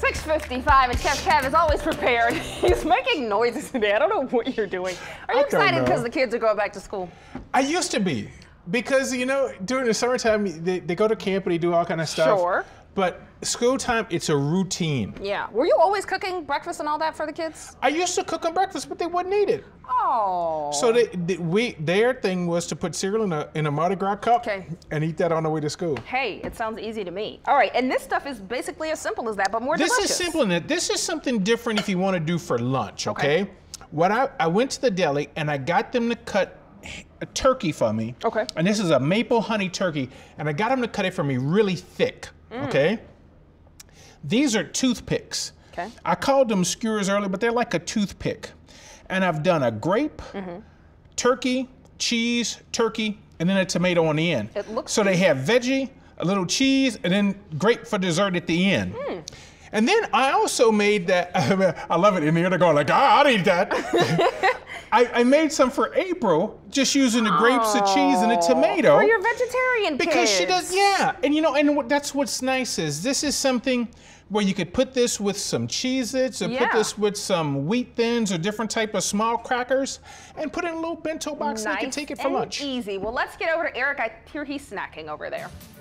6:55 and Chef Kev is always prepared. He's making noises today. I don't know what you're doing. Are you excited because the kids are going back to school? I used to be, because you know, during the summertime they go to camp and they do all kind of stuff. Sure. But school time, it's a routine. Yeah. Were you always cooking breakfast and all that for the kids? I used to cook them breakfast, but they wouldn't eat it. Oh. So their thing was to put cereal in a Mardi Gras cup and eat that on the way to school. Hey, it sounds easy to me. All right, and this stuff is basically as simple as that, but more delicious. This is simple in it. This is something different if you want to do for lunch, okay? What I went to the deli and I got them to cut a turkey for me. Okay. And this is a maple honey turkey, and I got them to cut it for me really thick, okay? These are toothpicks. Okay. I called them skewers earlier, but they're like a toothpick. And I've done a grape, turkey, cheese, turkey, and then a tomato on the end. It looks so they have veggie, a little cheese, and then grape for dessert at the end. And then I also made that, I love it in here, they're going like, I'd eat that. I made some for April, just using the grapes, the cheese, and the tomato. For your vegetarian kids. Because she does, yeah. And you know, and that's what's nice is, this is something where you could put this with some Cheez-Its, or put this with some Wheat Thins or different type of small crackers, and put it in a little bento box and they can take it for lunch. Easy. Well, let's get over to Eric. I hear he's snacking over there.